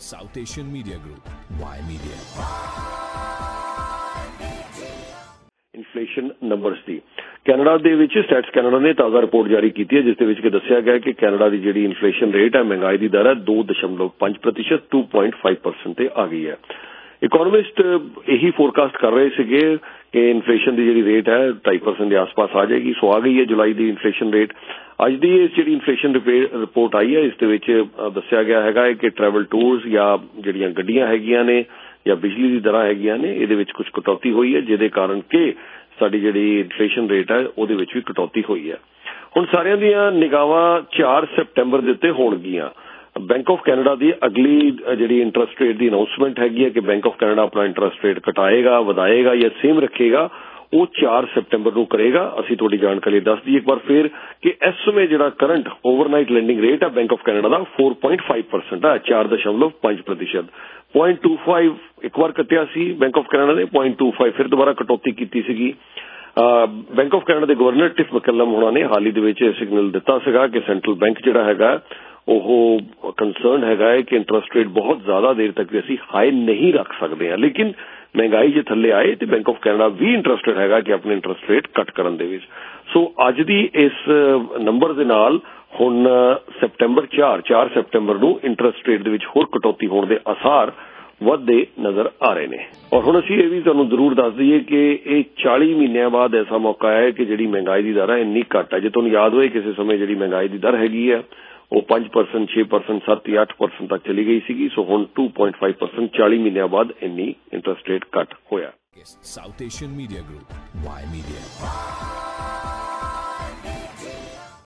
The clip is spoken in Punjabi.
South Asian Media Group, Y Media। Inflation numbers ਦੀ ਕੈਨੇਡਾ ਦੇ ਵਿੱਚ ਸਟੈਟਸ ਕੈਨੇਡਾ ਨੇ ਤਾਜ਼ਾ ਰਿਪੋਰਟ ਜਾਰੀ ਕੀਤੀ ਹੈ, ਜਿਸ ਦੇ ਵਿੱਚ ਦੱਸਿਆ ਗਿਆ ਕਿ ਕੈਨੇਡਾ ਦੀ ਜਿਹੜੀ ਇਨਫਲੇਸ਼ਨ ਰੇਟ ਹੈ, ਮਹਿੰਗਾਈ ਦੀ ਦਰ ਹੈ 2.5% 2.5% ਤੇ ਆ ਗਈ ਹੈ। ਇਕੋਨੋਮਿਸਟ ਇਹੀ ਫੋਰਕਾਸਟ ਕਰ ਰਹੇ ਸੀਗੇ ਕਿ ਇਨਫਲੇਸ਼ਨ ਦੀ ਜਿਹੜੀ ਰੇਟ ਹੈ 2.5% ਦੇ ਆਸ-ਪਾਸ ਆ ਜਾਏਗੀ। ਸੋ ਆ ਗਈ ਹੈ ਜੁਲਾਈ ਦੀ ਇਨਫਲੇਸ਼ਨ ਰੇਟ। ਅੱਜ ਦੀ ਜਿਹੜੀ ਇਨਫਲੇਸ਼ਨ ਰਿਪੋਰਟ ਆਈ ਹੈ, ਇਸ ਦੇ ਵਿੱਚ ਦੱਸਿਆ ਗਿਆ ਹੈਗਾ ਕਿ ਟਰੈਵਲ ਟੂਰਸ ਜਾਂ ਜਿਹੜੀਆਂ ਗੱਡੀਆਂ ਹੈਗੀਆਂ ਨੇ ਜਾਂ ਬਿਜਲੀ ਦੀ ਦਰਾਂ ਹੈਗੀਆਂ ਨੇ, ਇਹਦੇ ਵਿੱਚ ਕੁਝ ਕਟੌਤੀ ਹੋਈ ਹੈ, ਜਿਹਦੇ ਕਾਰਨ ਕਿ ਸਾਡੀ ਜਿਹੜੀ ਇਨਫਲੇਸ਼ਨ ਰੇਟ ਹੈ ਉਹਦੇ ਵਿੱਚ ਵੀ ਕਟੌਤੀ ਹੋਈ ਹੈ। ਹੁਣ ਸਾਰਿਆਂ ਦੀਆਂ ਨਿਗਾਹਾਂ 4 ਸਤੰਬਰ ਦੇ ਉੱਤੇ ਹੋਣਗੀਆਂ। ਬੈਂਕ ਆਫ ਕੈਨੇਡਾ ਦੀ ਅਗਲੀ ਜਿਹੜੀ ਇੰਟਰਸਟ ਰੇਟ ਦੀ ਅਨਾਉਂਸਮੈਂਟ ਹੈਗੀ ਹੈ ਕਿ ਬੈਂਕ ਆਫ ਕੈਨੇਡਾ ਆਪਣਾ ਇੰਟਰਸਟ ਰੇਟ ਘਟਾਏਗਾ, ਵਧਾਏਗਾ ਜਾਂ ਸੇਮ ਰੱਖੇਗਾ, ਉਹ 4 ਸਤੰਬਰ ਨੂੰ ਕਰੇਗਾ। ਅਸੀਂ ਤੁਹਾਡੀ ਜਾਣਕਾਰੀ ਦੱਸ ਦਈਏ ਇੱਕ ਵਾਰ ਫਿਰ ਕਿ ਇਸ ਸਮੇਂ ਜਿਹੜਾ ਕਰੰਟ ਓਵਰਨਾਈਟ ਲੈਂਡਿੰਗ ਰੇਟ ਹੈ ਬੈਂਕ ਆਫ ਕੈਨੇਡਾ ਦਾ 4.5% ਹੈ, 4.5%। 0.25 ਇੱਕ ਵਾਰ ਕੱਟਿਆ ਸੀ ਬੈਂਕ ਆਫ ਕੈਨੇਡਾ ਨੇ, 0.25 ਫਿਰ ਦੁਬਾਰਾ ਕਟੌਤੀ ਕੀਤੀ ਸੀਗੀ। ਬੈਂਕ ਆਫ ਕੈਨੇਡਾ ਦੇ ਗਵਰਨਰ ਟਿਮ ਮੈਕਲਮ ਹੋਣਾ ਨੇ ਹਾਲ ਹੀ ਦੇ ਵਿੱਚ ਸਿਗਨਲ ਦਿੱਤਾ ਸੀਗਾ ਕਿ ਸੈਂਟਰਲ ਬੈਂਕ ਜਿਹੜਾ ਹੈਗਾ ਉਹ ਕੰਸਰਨ ਹੈਗਾ ਹੈ ਕਿ ਇੰਟਰਸਟ ਰੇਟ ਬਹੁਤ ਜ਼ਿਆਦਾ ਦੇਰ ਤੱਕ ਵੀ ਅਸੀਂ ਹਾਈ ਨਹੀਂ ਰੱਖ ਸਕਦੇ ਹਾਂ, ਲੇਕਿਨ ਮਹਿੰਗਾਈ ਜੇ ਥੱਲੇ ਆਏ ਤੇ ਬੈਂਕ ਆਫ ਕੈਨੇਡਾ ਵੀ ਇੰਟਰਸਟਡ ਹੈਗਾ ਕਿ ਆਪਣੇ ਇੰਟਰਸਟ ਰੇਟ ਕੱਟ ਕਰਨ ਦੇ ਵਿੱਚ। ਸੋ ਅੱਜ ਦੀ ਇਸ ਨੰਬਰ ਦੇ ਨਾਲ ਹੁਣ ਸਤੰਬਰ 4 ਸਤੰਬਰ ਨੂੰ ਇੰਟਰਸਟ ਰੇਟ ਦੇ ਵਿੱਚ ਹੋਰ ਕਟੌਤੀ ਹੋਣ ਦੇ ਆਸਾਰ ਵੱਧਦੇ ਨਜ਼ਰ ਆ ਰਹੇ ਨੇ। ਔਰ ਹੁਣ ਅਸੀਂ ਇਹ ਵੀ ਤੁਹਾਨੂੰ ਜ਼ਰੂਰ ਦੱਸ ਦਈਏ ਕਿ ਇਹ 40 ਮਹੀਨਿਆਂ ਬਾਅਦ ਐਸਾ ਮੌਕਾ ਹੈ ਕਿ ਜਿਹੜੀ ਮਹਿੰਗਾਈ ਦੀ ਦਰ ਹੈ ਇੰਨੀ ਘੱਟ ਹੈ। ਜੇ ਤੁਹਾਨੂੰ ਯਾਦ ਹੋਏ ਕਿਸੇ ਸਮੇਂ ਜਿਹੜੀ ਮਹਿੰਗਾਈ ਦੀ ਦਰ ਹੈਗੀ ਹੈ ਉਹ 5%, 6%, 7 ਜਾਂ 8% ਤੱਕ ਚਲੀ ਗਈ ਸੀਗੀ। ਸੋ ਹੁਣ 2.5% 40 ਮਹੀਨਿਆਂ ਬਾਅਦ ਇੰਨੀ ਇੰਟਰਸਟ ਰੇਟ ਘੱਟ ਹੋਇਆ। South Asian Media Group, Y Media।